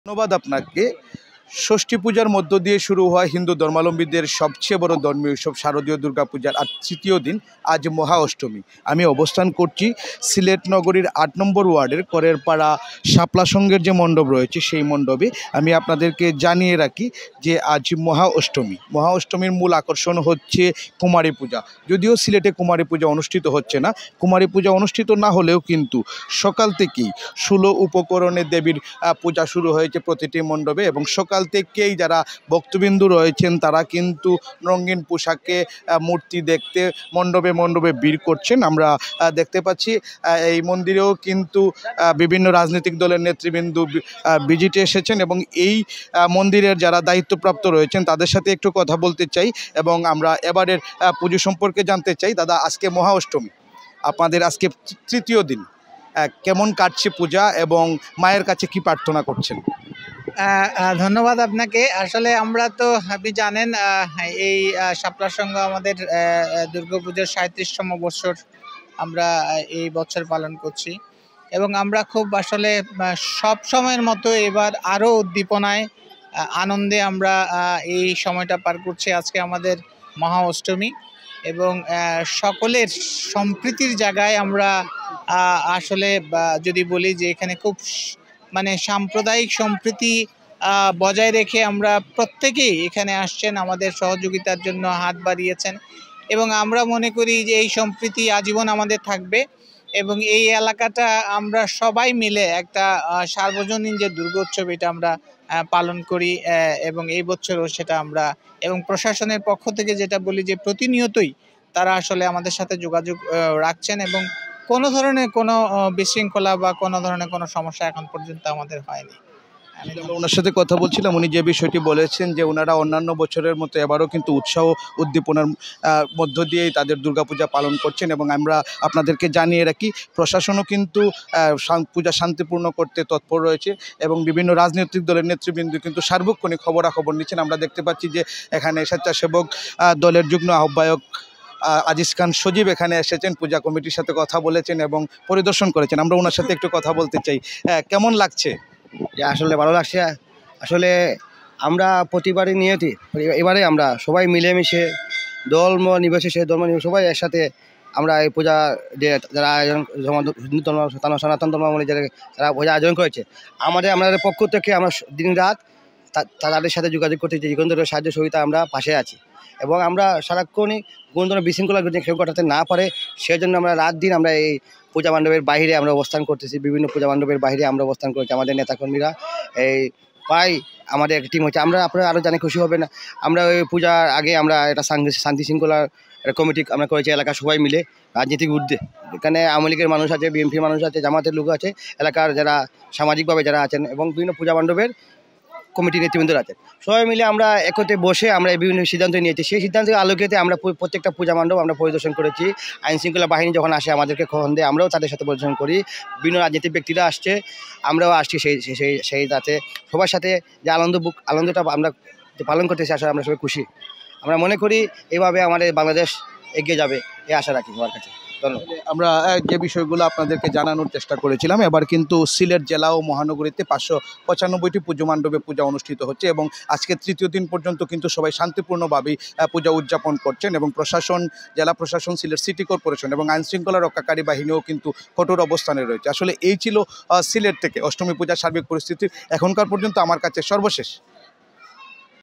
ধন্যবাদ আপনাকে। ষষ্ঠী পূজার মধ্য দিয়ে শুরু হয় হিন্দু ধর্মাবলম্বীদের সবচেয়ে বড় ধর্মীয় উৎসব শারদীয় দুর্গাপূজার আর তৃতীয় দিন আজ মহা অষ্টমী। আমি অবস্থান করছি সিলেট নগরীর ৮ নম্বর ওয়ার্ডের করেরপাড়া শাপলা সংঘের যে মণ্ডপ রয়েছে সেই মণ্ডপে। আমি আপনাদেরকে জানিয়ে রাখি যে আজ মহা অষ্টমী। মহা অষ্টমীর মূল আকর্ষণ হচ্ছে কুমারী পূজা। যদিও সিলেটে কুমারী পূজা অনুষ্ঠিত হচ্ছে না, কুমারী পূজা অনুষ্ঠিত না হলেও কিন্তু সকাল থেকেই 16 উপকরণে দেবীর পূজা শুরু হয়েছে প্রতিটি মণ্ডপে, এবং সকাল থেকেই যারা ভক্তবিন্দু রয়েছেন তারা কিন্তু রঙিন পোশাকে মূর্তি দেখতে মণ্ডপে মণ্ডপে ভিড় করছেন। আমরা দেখতে পাচ্ছি এই মন্দিরেও কিন্তু বিভিন্ন রাজনৈতিক দলের নেতৃবৃন্দ ভিজিটে এসেছেন, এবং এই মন্দিরের যারা দায়িত্বপ্রাপ্ত রয়েছেন তাদের সাথে একটু কথা বলতে চাই এবং আমরা এবারের পুজো সম্পর্কে জানতে চাই। দাদা, আজকে মহা অষ্টমী, আপনাদের আজকে তৃতীয় দিন, কেমন কাটছে পূজা এবং মায়ের কাছে কি প্রার্থনা করছেন? ধন্যবাদ আপনাকে। আসলে আমরা তো আপনি জানেন এই শাপলা সংঘ আমাদের দুর্গাপূজার ৩৭তম বছর আমরা এই বছর পালন করছি, এবং আমরা খুব আসলে সব সময়ের মতো এবার আরও উদ্দীপনায় আনন্দে আমরা এই সময়টা পার করছি। আজকে আমাদের মহা অষ্টমী এবং সকলের সম্প্রীতির জায়গায় আমরা আসলে যদি বলি যে এখানে খুব সাম্প্রদায়িক সম্প্রীতি বজায় রেখে আমরা প্রত্যেকেই এখানে আসছেন, আমাদের সহযোগিতার জন্য হাত বাড়িয়েছেন, এবং আমরা মনে করি যে এই সম্প্রীতি আজীবন আমাদের থাকবে, এবং এই এলাকাটা আমরা সবাই মিলে একটা সার্বজনীন যে দুর্গোৎসব এটা আমরা পালন করি, এবং এই বছরও সেটা আমরা, এবং প্রশাসনের পক্ষ থেকে যেটা বলি যে প্রতিনিয়তই তারা আসলে আমাদের সাথে যোগাযোগ রাখছেন, এবং কোনো ধরনের কোনো বিশৃঙ্খলা বা কোনো ধরনের কোনো সমস্যা এখন পর্যন্ত আমাদের হয়নি। ওনার সাথে কথা বলছিলাম, উনি যে বিষয়টি বলেছেন যে ওনারা অন্যান্য বছরের মতো এবারও কিন্তু উৎসাহ উদ্দীপনার মধ্য দিয়েই তাদের দুর্গাপূজা পালন করছেন, এবং আমরা আপনাদেরকে জানিয়ে রাখি প্রশাসনও কিন্তু পূজা শান্তিপূর্ণ করতে তৎপর রয়েছে, এবং বিভিন্ন রাজনৈতিক দলের নেতৃবৃন্দ কিন্তু সার্বক্ষণিক খবরাখবর নিচ্ছেন। আমরা দেখতে পাচ্ছি যে এখানে স্বেচ্ছাসেবক দলের যুগ্ম আহ্বায়ক আজিজ খান সজীব এখানে এসেছেন, পূজা কমিটির সাথে কথা বলেছেন এবং পরিদর্শন করেছেন। আমরা ওনার সাথে একটু কথা বলতে চাই। কেমন লাগছে? আসলে ভালো লাগছে। আসলে আমরা প্রতিবারই নিয়তি, এবারে আমরা সবাই মিলেমিশে ধর্ম নির্বিশেষে সবাই একসাথে আমরা এই পূজা যে যারা আয়োজন, হিন্দু ধর্ম সনাতন ধর্মাবলী যারা পূজা আয়োজন করেছে, আমাদের পক্ষ থেকে আমরা দিন রাত তাদের সাথে যোগাযোগ করতে যে কোনো ধরনের সাহায্য সহযোগিতা আমরা পাশে আছি, এবং আমরা সারাক্ষণই কোনো ধরনের বিশৃঙ্খলা কেউ ঘটাতে না পারে সেই জন্য আমরা রাত দিন আমরা এই পূজা মণ্ডপের বাইরে আমরা অবস্থান করতেছি। বিভিন্ন পূজা মণ্ডপের বাইরে আমরা অবস্থান করেছি। আমাদের নেতাকর্মীরা এই প্রায় আমাদের একটা টিম হচ্ছে। আপনারা আরও জানে খুশি হবে না, আমরা ওই পূজার আগে আমরা একটা শান্তি শৃঙ্খলার কমিটি আমরা করেছি এলাকা সবাই মিলে রাজনীতিক ঊর্ধ্বে। এখানে আওয়ামী লীগের মানুষ আছে, বিএনপির মানুষ আছে, জামাতের লোক আছে, এলাকার যারা সামাজিকভাবে যারা আছেন, এবং বিভিন্ন পূজা মণ্ডপের কমিটি নেতৃবৃন্দ আছেন। সবাই মিলে আমরা একত্রে বসে আমরা বিভিন্ন সিদ্ধান্ত নিয়েছি। সেই সিদ্ধান্তের আলোকেতে আমরা প্রত্যেকটা পূজা মণ্ডপ আমরা পরিদর্শন করেছি। আইনশৃঙ্খলা বাহিনী যখন আসে আমাদেরকে খবর দেয়, আমরাও তাদের সাথে পরিদর্শন করি। বিভিন্ন রাজনীতিক ব্যক্তিরা আসছে, আমরাও আসছি সেই তাতে সবার সাথে যে আনন্দটা আমরা পালন করতেছি। আসলে আমরা সবাই খুশি। আমরা মনে করি এইভাবে আমাদের বাংলাদেশ এগিয়ে যাবে, এই আশা রাখি সবার কাছে। আমরা যে বিষয়গুলো আপনাদেরকে জানানোর চেষ্টা করেছিলাম, এবার কিন্তু সিলেট জেলা ও মহানগরীতে 595টি পুজো মণ্ডপে পূজা অনুষ্ঠিত হচ্ছে, এবং আজকে তৃতীয় দিন পর্যন্ত কিন্তু সবাই শান্তিপূর্ণভাবেই পূজা উদযাপন করছেন, এবং প্রশাসন, জেলা প্রশাসন, সিলেট সিটি কর্পোরেশন এবং আইনশৃঙ্খলা রক্ষাকারী বাহিনীও কিন্তু কঠোর অবস্থানে রয়েছে। আসলে এই ছিল সিলেট থেকে অষ্টমী পূজার সার্বিক পরিস্থিতি এখনকার পর্যন্ত আমার কাছে সর্বশেষ।